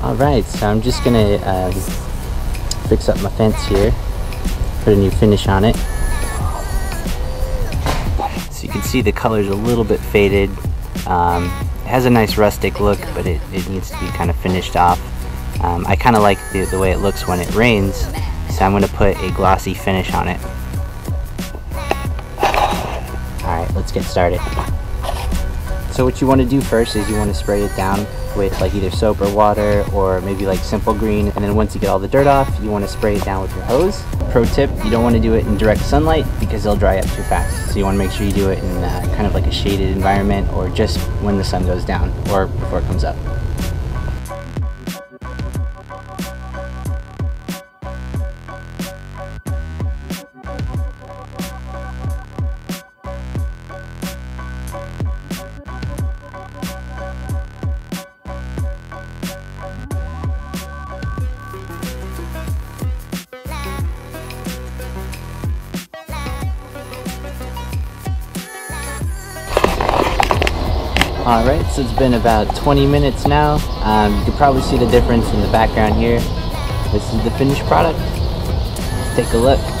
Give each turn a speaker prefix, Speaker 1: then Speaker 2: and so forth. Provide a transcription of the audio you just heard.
Speaker 1: Alright, so I'm just gonna fix up my fence here, put a new finish on it. So you can see the color's a little bit faded. It has a nice rustic look, but it needs to be kind of finished off. I kind of like the way it looks when it rains, so I'm gonna put a glossy finish on it. Alright, let's get started. So what you want to do first is you want to spray it down with like either soap or water, or maybe like Simple Green, and then once you get all the dirt off, you want to spray it down with your hose. Pro tip, you don't want to do it in direct sunlight because it'll dry up too fast. So you want to make sure you do it in kind of like a shaded environment, or just when the sun goes down or before it comes up. Alright, so it's been about 20 minutes now. You can probably see the difference in the background here. This is the finished product. Let's take a look.